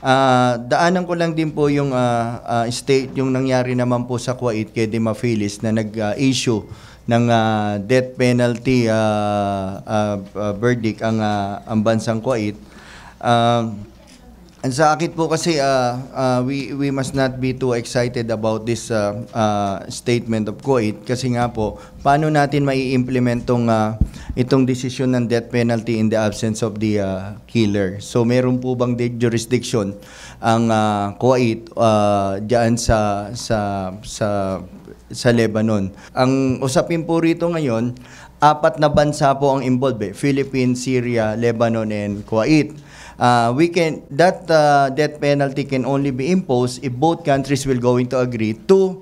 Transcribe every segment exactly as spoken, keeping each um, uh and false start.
Ah, daanan ko lang din po yung ah, ah, state yung nangyari naman po sa Kuwait kay Dima Philis na nag-issue ng ah, death penalty ah, ah, ah, verdict ang ah, ang bansang Kuwait. Um, And sa akin po kasi uh, uh, we we must not be too excited about this uh, uh, statement of Kuwait kasi nga po paano natin mai-implement tong uh, itong desisyon ng death penalty in the absence of the uh, killer. So meron po bang de jurisdiction ang uh, Kuwait uh, diyan sa sa sa sa Lebanon? Ang usapin po rito ngayon, apat na bansa po ang involved, eh. Philippines, Syria, Lebanon, and Kuwait. Uh, we can that uh, death penalty can only be imposed if both countries will going to agree to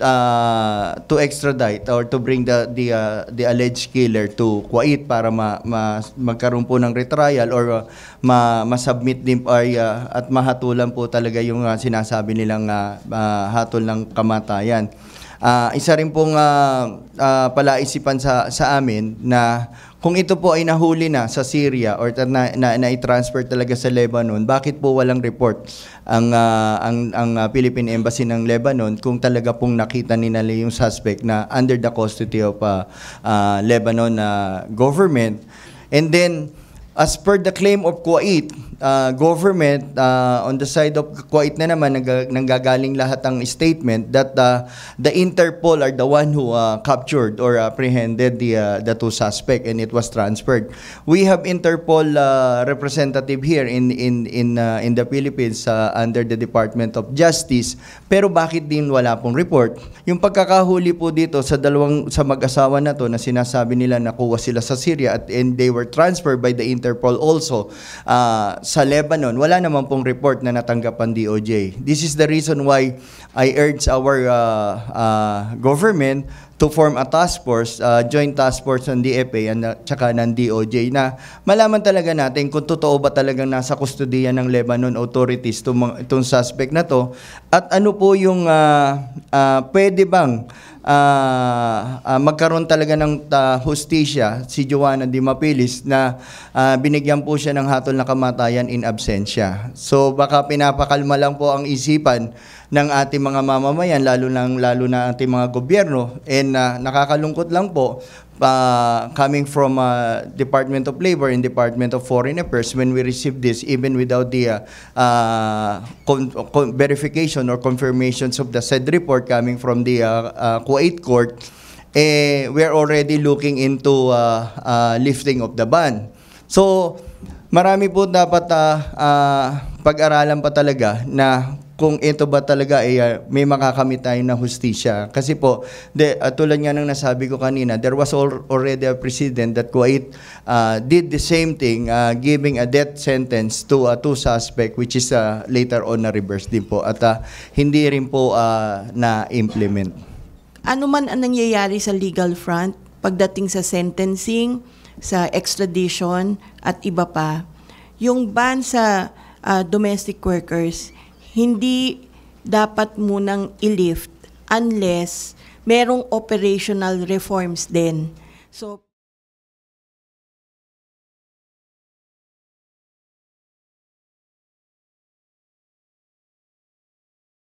uh, to extradite or to bring the the uh, the alleged killer to Kuwait para ma, ma magkaroon po ng retrial or uh, ma ma-submit din ay uh, at mahatulan po talaga yung uh, sinasabi nilang uh, uh, hatol ng kamatayan. Uh, isa rin pong uh, uh, palaisipan sa sa amin na kung ito po ay nahuli na sa Syria or na, na, na i-transfer talaga sa Lebanon, bakit po walang report ang uh, ang ang uh, Philippine Embassy ng Lebanon kung talaga pong nakita nila yung suspect na under the custody of uh, uh, Lebanon uh, government? And then as per the claim of Kuwait uh, government, uh, on the side of Kuwait na naman, nang, nanggagaling lahat ang statement that uh, the Interpol are the one who uh, captured or apprehended the uh, the two suspect and it was transferred. We have Interpol uh, representative here in in in uh, in the Philippines uh, under the Department of Justice, pero bakit din wala pong report? Yung pagkakahuli po dito sa dalawang sa mag-asawa na to na sinasabi nila nakuha sila sa Syria at and they were transferred by the Interpol also uh, sa Lebanon, wala naman pong report na natanggap ang D O J. This is the reason why I urge our uh, uh, government to form a task force, uh, joint task force ng D F A and uh, tsaka ng D O J na malaman talaga natin kung totoo ba talagang nasa kustodiya ng Lebanon authorities itong, itong suspect na to at ano po yung uh, uh, pwede bang Uh, uh, magkaroon talaga ng uh, hustisya si Joanna Dima Philis na uh, binigyan po siya ng hatol na kamatayan in absentia. So baka pinapakalma lang po ang isipan ng ating mga mamamayan, lalo ng lalo na ating mga gobyerno, and uh, nakakalungkot lang po uh, coming from uh, Department of Labor and Department of Foreign Affairs when we receive this even without the uh, uh, con con verification or confirmations of the said report coming from the uh, uh, Kuwait court, eh, we are already looking into uh, uh, lifting of the ban. So marami po dapat uh, uh, pag-aralan pa talaga na kung ito ba talaga ay uh, may makakamit tayo na hustisya. Kasi po, de, uh, tulad nga ng nasabi ko kanina, there was al already a precedent that Kuwait uh, did the same thing, uh, giving a death sentence to uh, two suspect, which is uh, later on na reverse din po. At uh, hindi rin po uh, na-implement. Ano man ang nangyayari sa legal front, pagdating sa sentencing, sa extradition, at iba pa, yung ban sa uh, domestic workers, hindi dapat munang i-lift unless merong operational reforms din. So